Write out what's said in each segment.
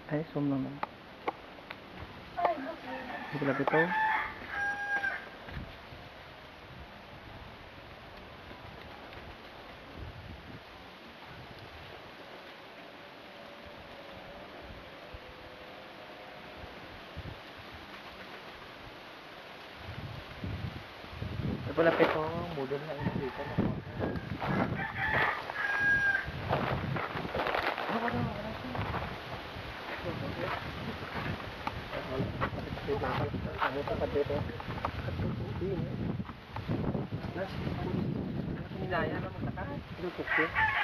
Ay, zoom naman. Hindi lang ito. Ito pala ito, model na ito dito. Nilaya na magtakas. Tutok siya.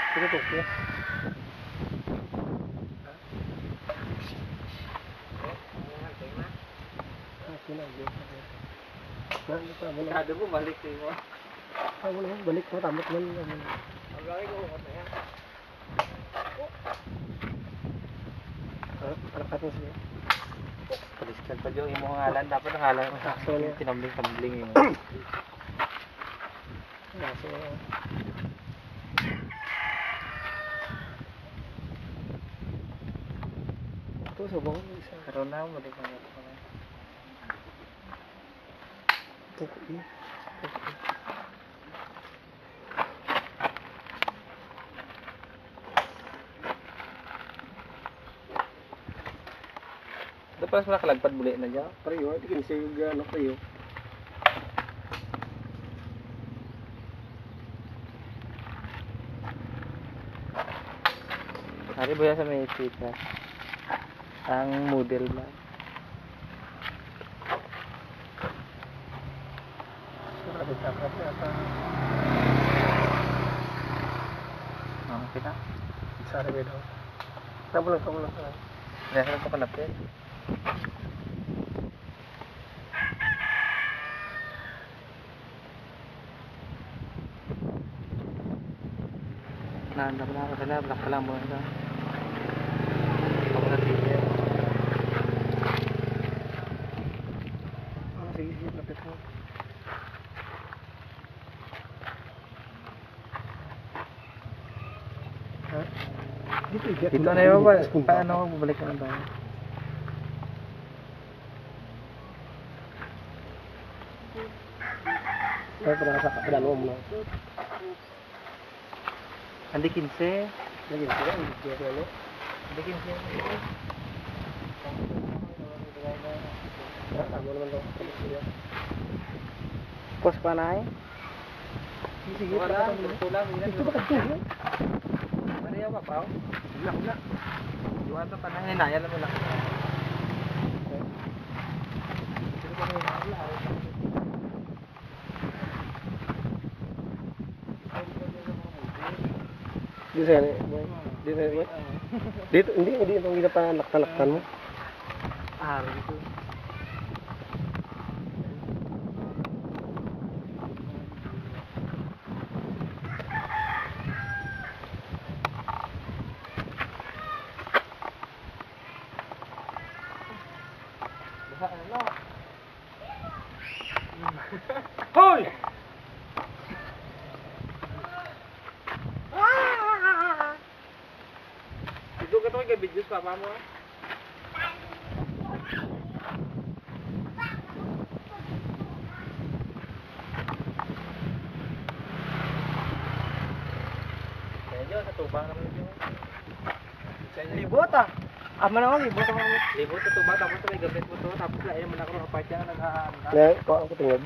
Kada mo balik mo. Balik mo tamot man. Ang laki ko na yan. Arakat mo siya. Paliskan pa yung imong ngalan. Dapat ang ngalan mo. Tinambling yun. Ito subong isa. Karoon na mo. Tukoy. Ito pala sa kalagpad muli na dyan. Pareho, ito kinisa yung ano pareho. Hari ba yan sa may chika? Ang model lang. Kita? Sari ba daw? Kamu lang. Dahil ito kalapit. Black pa lang mo ito. Ako na tigil. Sige, lapit mo. Dito na yun ba? Paano ako bubalik ka ng bahay? Ay, parang sa kadalawang mo. Andi 15. Andi 15. Tama naman daw. Kos pa na eh? Sige, wala. Ito ba kadto? Mariya pa pa? Wala. Iwan pa na hinaya na mo lang. Dito hindi itong ginapanaktan mo. Dito. Hoy! Dito ka tuloy videos papa mo ah. Medyo sa tubang naman ito. Libot ah. Ama naman libot ang libot sa tubang tapos may gabit mo to tapos na ayun man ako kapag dyan nag-aanda. Ko ako tingad.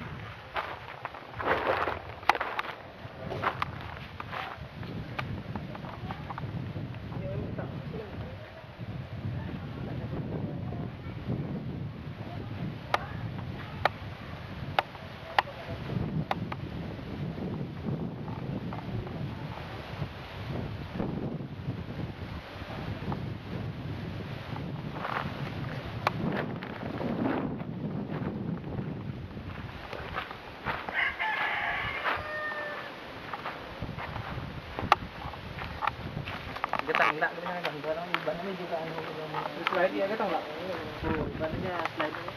Tangla ko na lang barang iba na medyo ano ko slide ya tangla. Oh, iba na niya slide na.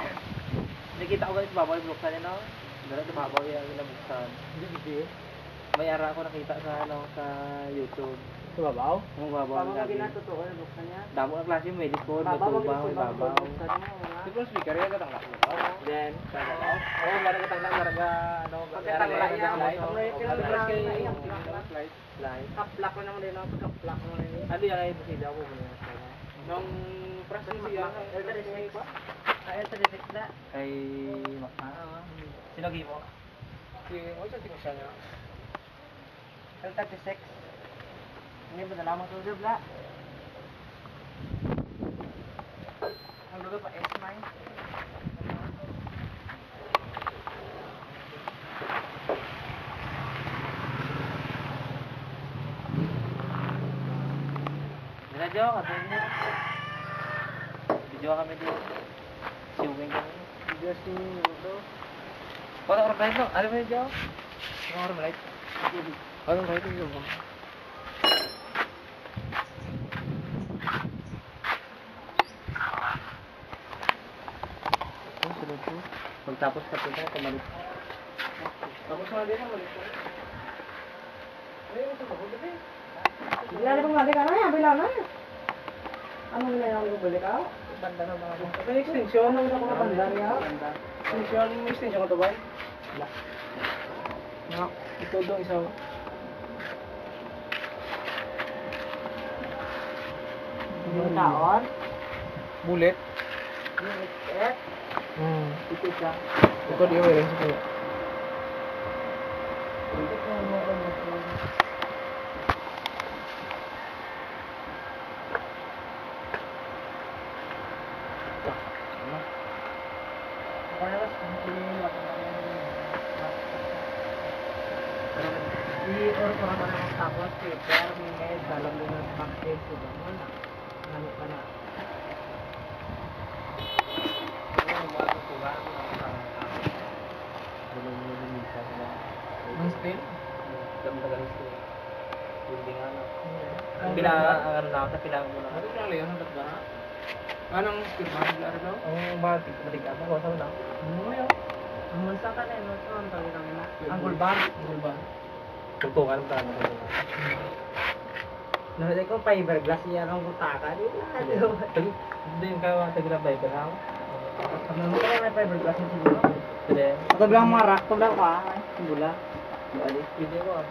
Nakita ko guys babaw yung buksan niya no. Dala babaw ya yung buksan. Hindi. may ara ako nakita sa sa YouTube. Babaw? Ang babaw ang gabi. Totoo, buksan niya. Damo ang klase may Discord, may tubaw, may babaw. Siguro speaker yan katang laki. Then, babaw. Oh, marga katang lang marga ano, light. Kaplak ko naman din ako, kaplak mo rin. Ano yan ay busida ko muna. Nung process siya, L36 na. kay Makna. Sinagi mo? Si, o sa tingin siya nga. L36. Hindi ba na lamang ito, Bla? Ang lugar pa, S9. Video kami niya. Video kami dito. Siwing kami. Video si Rudo. Ano oras light no? Ano ba video? Ano oras light? Ano light yung mo? Sunod po. Pagtapos ka po tayo, pamalit. Tapos na din ang malit. Ayun, ito ba? Bila na pang mali ka na yan, bila na. Ano nila yung balik ka? Banda na mga banda. May extension ng mga banda niya. Extension, may extension ko to ba? Wala. No, ito doon isa. Yung taon. Bullet. Yung XF. Ito siya. Ito di ko rin sa kanya. Ito po ang mga i-or ko naman ang tapos paper, may dalam din ang back-end ko ba mo na. Ano ka na. Ang steel? Damdagan steel. Hindi nga na. Ang ano na ako, kailangan mo na. Ano lang leon, ang ba? Anong steel ba? Ang batik, matigas mo, wasa mo na. Ano yun? Ang mulsa ka na yun, so ang tawag kami na. Ang gulban. Gulban. Tugtungan mo tayo. Nakita ko fiberglass yan ang butaka. Hindi yung kawa, tagila ba ito na ako? Ano mo kaya may fiberglass yung siguro? Hindi. Ito bilang mga rock, ito bilang ka. Bula. Hindi ko ah.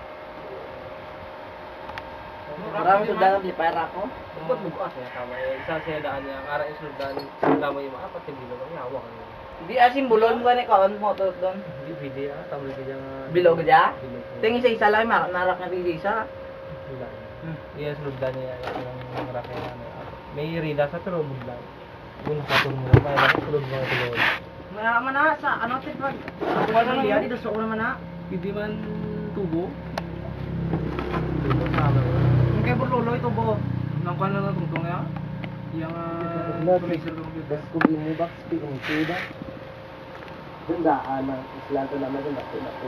Maraming sundalo di para ko. Bukod mo ba siya tama eh. Isa siya daan niya. Ang ara yung sundan mo yung mga apat yung bilo ng yawa ka niya. Di asim bulon mo ni kaon mo to doon. Hindi pwede ah. Tama rin kaya nga. Bilog dia? Bilog. Tingin sa isa lang narak na rin isa. Wala. Iya sundan niya yung rakin na. May rida sa pero bugla. Kung nakatulong mo pa, nakatulong mo ito. Mayaman na sa ano tipag. Ako na lang dito sa una man na. Hindi man tubo. Tubo sa amin. Yung kay Burlolo ito bo. Nang kano na tungtong ya? Yang laser computer. Kung ini box ping suda. Dendaan ang islan to naman yung dako nako.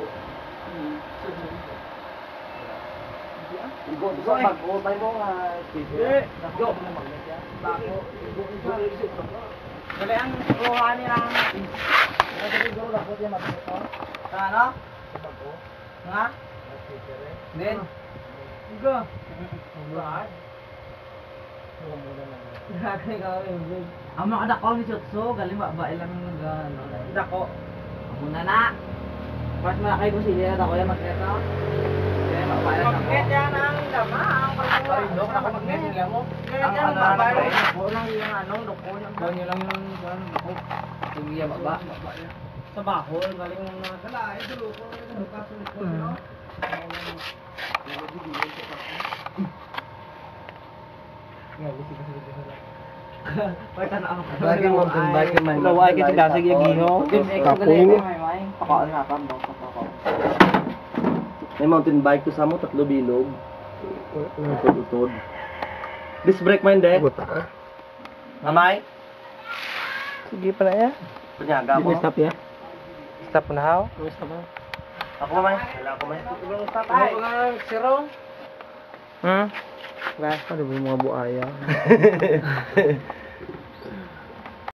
Igo sa bago tayo mo nga. Go. Bago. Dali ang kuha nila. Dali go dapat yung magbuto. Ano? Bago. Nga? Then. Go. Right. Ang mga dako ni Chotso, galing ba ilang ano? Dako. Muna na. Mas malaki ko sila dako yan magketa. Magnet yan ang dama, ang pagkakarindo, magnet nila mo. Ang ano lang, dako lang yung ano, dako lang. Doon yun lang yung dako. Yung iya baba. Sa bahol, galing yung nakakala, ay dulo ko, yung kasulit ko, no? Nga, gusto kasi dito sa Pagka na ako. Bakit mountain bike man? Laway kasi dasig yung giho. Kapunin. Pakaan nga pa, baka pa. May mountain bike ko sa mo, 3 bilog. Utod-utod. Disc brake man de. Buta. Amay? Sige pa na ya. Panyaga mo. Stop ya. Stop na how? Stop na. Ako may. Wala ako may. Stop ay. Zero. Hmm? Ba, ano ba yung mga buaya?